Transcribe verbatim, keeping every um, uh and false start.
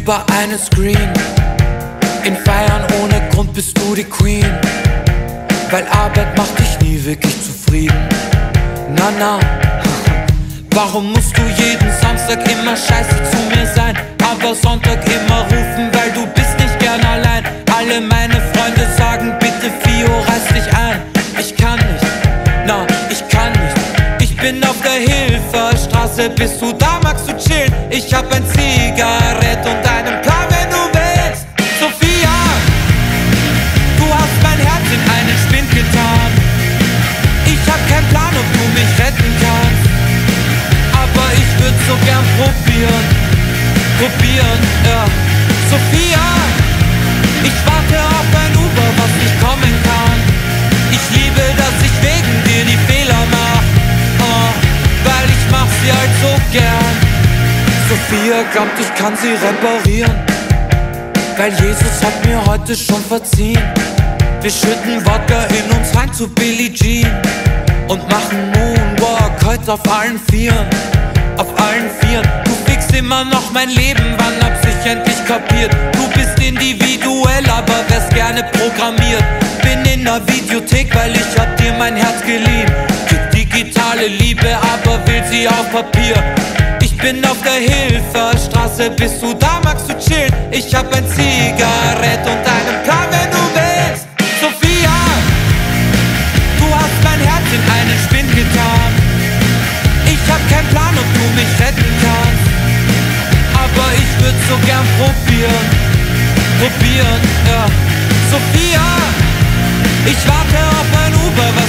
über eine Screen. In Feiern ohne Grund bist du die Queen, weil Arbeit macht dich nie wirklich zufrieden. Na na, warum musst du jeden Samstag immer scheiße zu mir sein, aber Sonntag immer rufen, weil du bist nicht gern allein. Alle meine Freunde sagen, bitte Fio, reiß dich ein. Ich kann nicht, na, ich kann nicht. Ich bin auf der Hilferstraße, bist du da, magst du chillen? Ich hab ein Zigarett und einen Plan, wenn du willst. Sofia, du hast mein Herz in einen Spind getan. Ich hab keinen Plan, ob du mich retten kannst, aber ich würd so gern probieren, probieren, ja. Sofia, ich warte auf ein Uber, was nicht kommen kann. Ich liebe, dass ich wegen dir die Fehler mach, oh, weil ich mach sie halt so gern. Sofia glaubt, ich kann sie reparieren, weil Jesus hat mir heute schon verziehen. Wir schütten Wodka in uns rein zu Billie Jean und machen Moonwalk heute auf allen Vieren, auf allen Vieren. Du fickst immer noch mein Leben, wann hab's ich endlich kapiert? Du bist individuell, aber wärst gerne programmiert. Bin in der Videothek, weil ich hab dir mein Herz geliehen. Krieg digitale Liebe, aber will sie auf Papier. Ich bin auf der Hilferstraße, bist du da, magst du chillen? Ich hab ein Zigarett und einen Plan, wenn du willst. Sofia, du hast mein Herz in einen Spind getan. Ich hab keinen Plan, ob du mich retten kannst, aber ich würd so gern probieren, probieren, ja. Sofia, ich warte auf ein Uber,